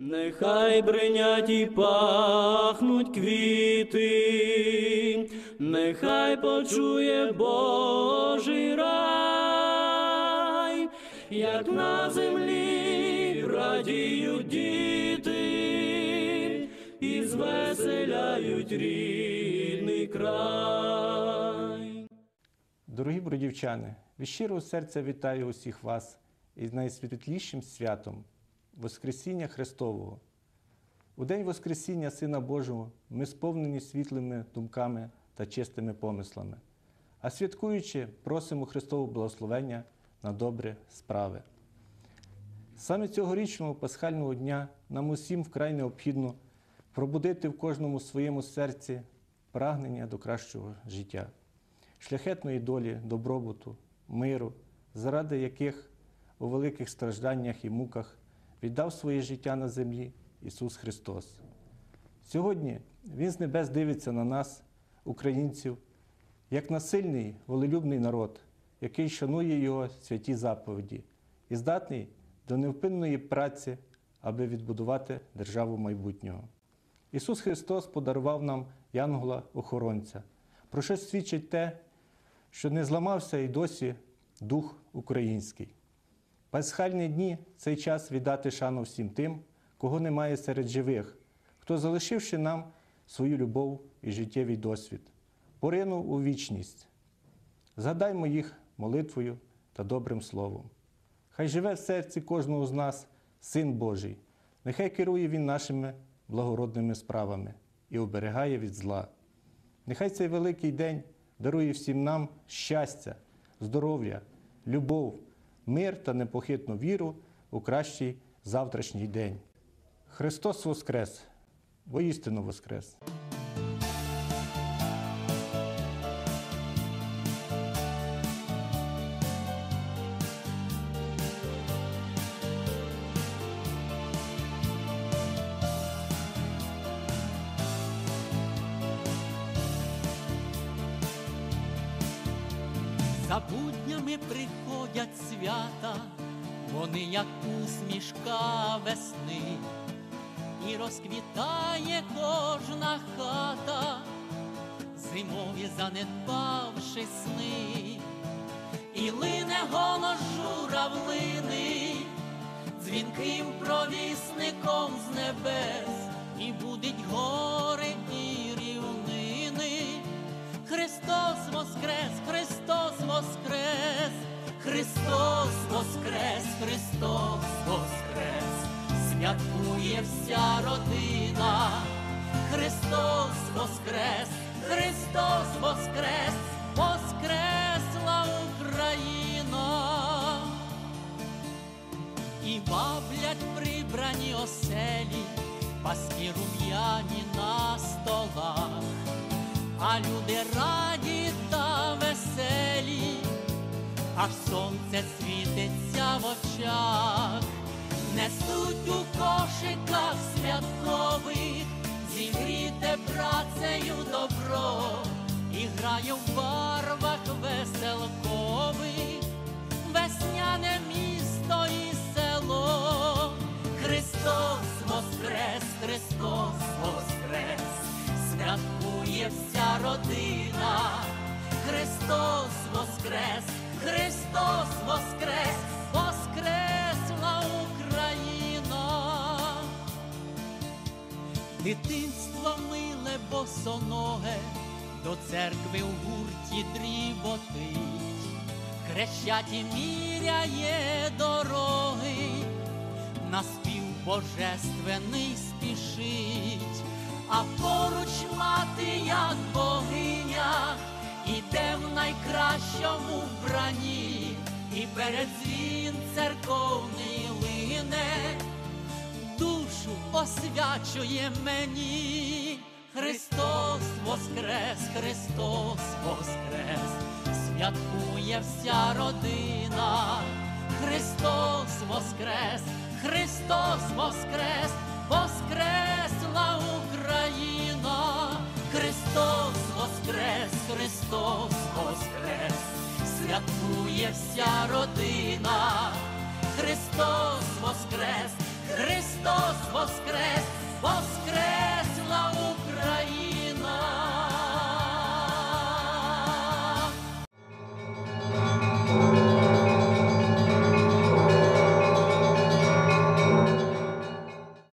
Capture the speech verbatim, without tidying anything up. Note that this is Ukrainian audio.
Нехай бринять і пахнуть квіти, нехай почує Божий рай, як на землі радіють діти і звеселяють рідний край. Дорогі бродівчани, від щирого серця вітаю усіх вас із найсвітлішим святом – Воскресіння Христового. У день Воскресіння Сина Божого ми сповнені світлими думками та чистими помислами, а святкуючи, просимо Христового благословення на добрі справи. Саме цьогорічного пасхального дня нам усім вкрай необхідно пробудити в кожному своєму серці прагнення до кращого життя, шляхетної долі, добробуту, миру, заради яких у великих стражданнях і муках віддав своє життя на землі Ісус Христос. Сьогодні Він з небес дивиться на нас, українців, як на сильний, волелюбний народ, який шанує Його святі заповіді і здатний до невпинної праці, аби відбудувати державу майбутнього. Ісус Христос подарував нам янгола-охоронця, про що свідчить те, що не зламався і досі дух український. Пасхальні дні – цей час віддати шану всім тим, кого немає серед живих, хто, залишивши нам свою любов і життєвий досвід, поринув у вічність. Згадаймо їх молитвою та добрим словом. Хай живе в серці кожного з нас Син Божий, нехай керує Він нашими благородними справами і оберігає від зла. Нехай цей великий день дарує всім нам щастя, здоров'я, любов, мир та непохитну віру у кращий завтрашній день. Христос Воскрес! Воістину Воскрес! За буднями приходять свята, вони як усмішка весни, і розквітає кожна хата, зимові занедбавши сни, і лине голос журавлини, дзвінким провісником з небес, і будить гори і рівнини. Христос Воскрес, Христос Воскрес, Христос Воскрес, Христос Воскрес, святкує вся родина. Христос Воскрес, Христос Воскрес, воскресла Україна. І баблять прибрані оселі, паски рум'яні на столах, а люди раді та веселі, аж сонце світиться в очах. Несуть у кошиках святкових, зігріте працею добро, і грає в барвах веселкових весняне місто і село. Христос Воскрес, Христос Воскрес, святкує вся родина. Христос Воскрес, Христос Воскрес, воскресла Україна. Дитинство миле босоноге до церкви в гурті дріботить, хрещать і міряє дороги, на спів божественний спішить. А поруч мати, як богиня, іде в найкращому вбранні, і перед дзвін церковний лине, душу освячує мені. Христос Воскрес, Христос Воскрес, святкує вся родина. Христос Воскрес, Христос Воскрес, воскресла Україна. Христос Воскрес, Христос Воскрес, святкує вся родина. Христос Воскрес, Христос